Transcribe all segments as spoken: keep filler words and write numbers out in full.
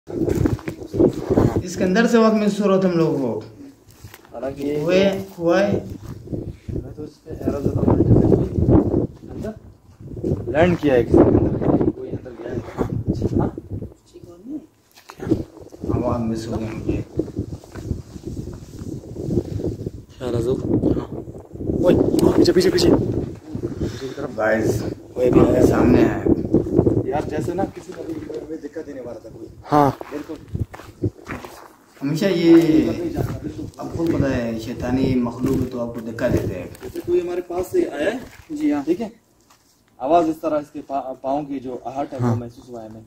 इसके अंदर से वक्त महसूस हो रहा था हम लोगों को। हालांकि हुए हुआ है मैं तो इस पे हैरान था अंदर लैंड किया है किसी ने अंदर, कोई अंदर गया है। हां आवाज मिस हो गई मुझे। क्या राजू? हां ओए पीछे पीछे पीछे गाइस कोई भी है सामने है यार, जैसे ना किसी को भी दिक्कत देने वाला था कोई। हाँ बिल्कुल हमेशा ये आपको पता है शैतानी मखलूक तो आपको धक्का देते हैं। जैसे कोई हमारे पास से आया है जी हाँ, ठीक है, आवाज इस तरह इसके पाँव की जो आहट है वो महसूस हुआ है हमें।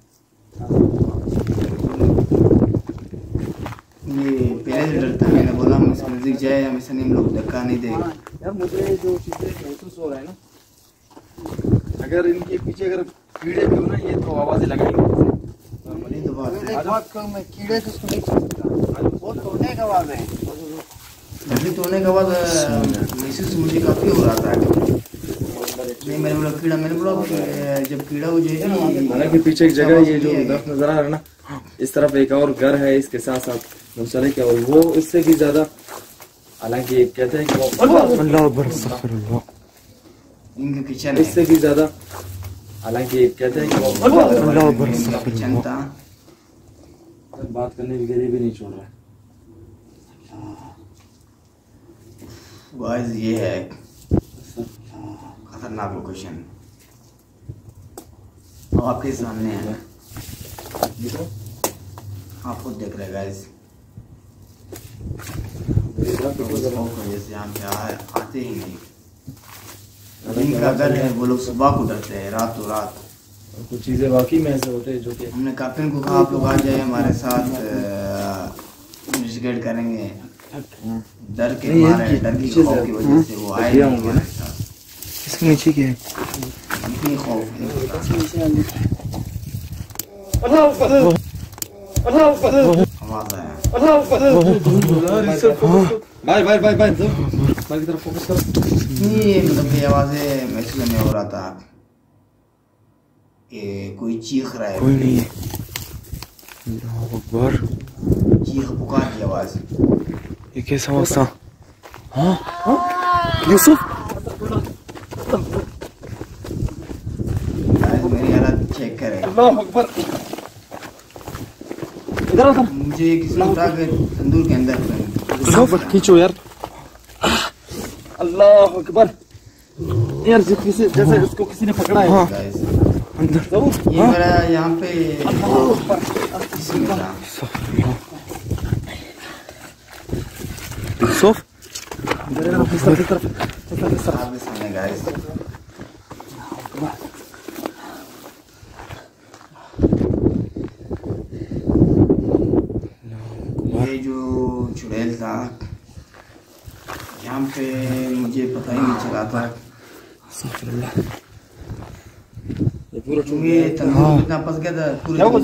ये पहले से डरता है, मैंने बोला हम इस नजदीक जाए हम इसे हम लोग धक्का नहीं देंगे। यार मुझे जो चीजें महसूस हो रहा है ना, अगर इनके पीछे अगर कीड़े भी हो ना, ये तो आवाजें लगाएंगे। ये तो बात है, बहुत कम है, कीड़े तो उसको नहीं सकता, बहुत तोड़ने का आवाज है। लकड़ी तोड़ने के बाद महसूस मुझे काफी हो रहा था। नहीं मैंने बोला कीड़ा, मैंने बोला जब कीड़ा हो जाए। हालांकि पीछे एक जगह ये जो दफ्त नजर आ रहा है ना, इस तरफ एक और घर है इसके साथ साथ मुंसलिक है, और वो इससे भी ज्यादा, हालांकि कहते हैं कि वो अल्लाह अकबर अस्तगफिरुल्लाह, इनके किचन इससे भी ज्यादा, हालांकि कहते हैं कि वो अल्लाह अकबर किचन था। बात करने के लिए भी नहीं छोड़ रहा है। गाइस ये है खतरनाक लोकेशन, और आपके सामने है, आप खुद देख रहे गाइस। जैसे यहाँ पे आते ही नहीं, जिनका घर है वो लोग सुबह को डरते हैं, रात तो रात। कुछ चीजें वाकई में ऐसे होते हैं जो कि हमने कैप्टन को कहा आप लोग आ जाए हमारे साथ, इन्वेस्टिगेट करेंगे। डर के मारे, डर की खौफ की वजह से वो आए होंगे ना। इसके नीचे क्या है? इतनी खौफ आवाज आया। भाई भाई भाई भाई भाई की तरफ फोकस करो। ये मतलब ये आवाजें महसूस में हो रहा था कि कोई चीख रहा है, कोई नहीं है। अल्लाह अकबर, चीख पुकार की आवाज। ये कैसा आवाज था? हाँ यूसुफ, मेरी हालत चेक करें। अल्लाह अकबर, इधर आओ। मुझे किसी ने उठा के तंदूर के अंदर यूसुफ खींचो यार। अल्लाह अकबर यार, जैसे जैसे इसको किसी ने पकड़ा है। हाँ गाइस अंदर ये मेरा यहाँ पे यूसुफ सामने गाइस। ये जो चुड़ैल था यहाँ पे मुझे पता ही नहीं चला था। ये पूरा ये तंदूर इतना फंस गया था पूरे तंदूर।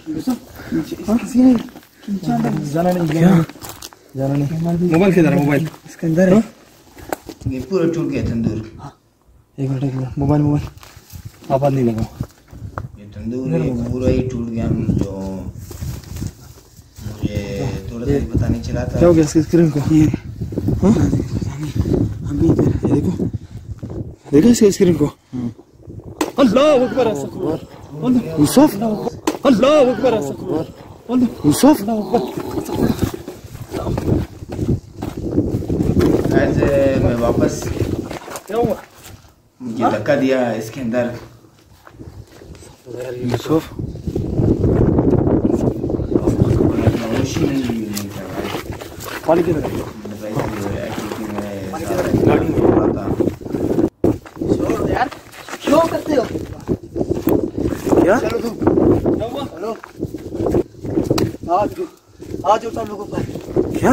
जाना नहीं गया, जाना नहीं। मोबाइल किधर है? मोबाइल इसके अंदर है। ये पूरा टूट गया तंदूर। एक मिनट एक मिनट, मोबाइल मोबाइल आवाज नहीं लगा। ये तंदूर ये पूरा ही टूट गया। जो मुझे थोड़ा सा पता नहीं चला था। क्या हो गया इसकी स्क्रीन को? ये हाँ अभी इधर ये देखो, देखो इसकी स्क्रीन को। अल्लाह अकबर, यूसुफ, अल्लाह अकबर, यूसुफ। ऐसे मैं वापस क्या हुआ? मुझे धक्का दिया इसके अंदर। यूसुफ खामोशी नहीं नहीं था भाई। पानी किधर है? गाड़ी में हो रहा था। छोड़ो यार, क्यों करते हो? क्या? चलो तुम चलो, आज आज उठा लोगों पर। क्या?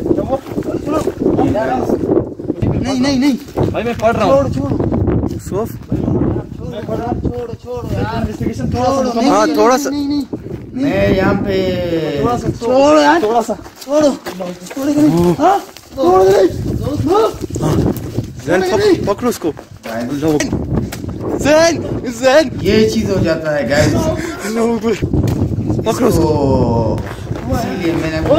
नहीं नहीं नहीं भाई मैं पढ़ रहा हूँ। छोड़ो छोड़ो यूसुफ छोड़ो छोड़ो यार, इन्वेस्टिगेशन थोड़ा सा नहीं, हाँ, नहीं, थोड़ा सा। नहीं नहीं मैं यहाँ पे थोड़ा सा छोड़ो यार, थोड़ा सा छोड़ो छोड़ो नहीं, हाँ छोड़ो नहीं, जैन पक- पकड़ो उसको। अल्लाह अकबर। जैन जैन ये चीज हो जाता है गाइस। अल्लाह अकबर। पकड़ो उसको। इसको- इसीलिए मैंने